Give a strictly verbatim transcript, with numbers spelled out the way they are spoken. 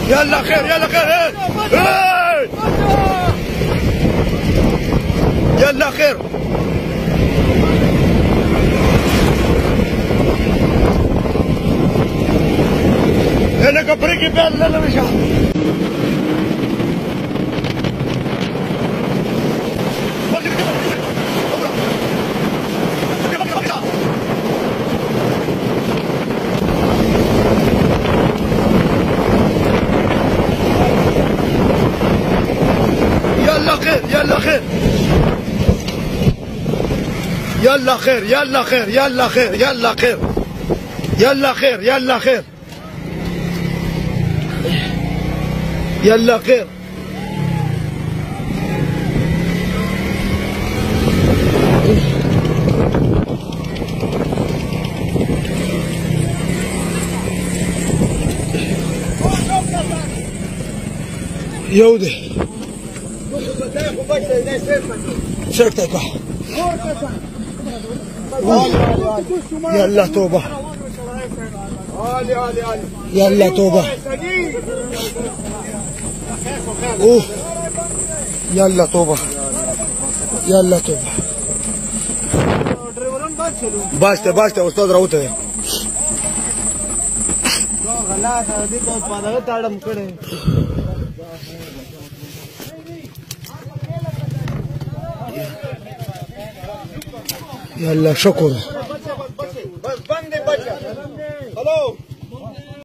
يلا خير يلا خير. ايه يلا خير. انا كبريكي بال لا مش يلا خير يلا خير يلا خير يلا خير يلا خير يلا خير يلا خير يلا خير يلا خير. يودي سرتك يلا توبة يلا توبة اوه يلا توبة يلا توبة باشته باشته استاد راوته يلا شكر.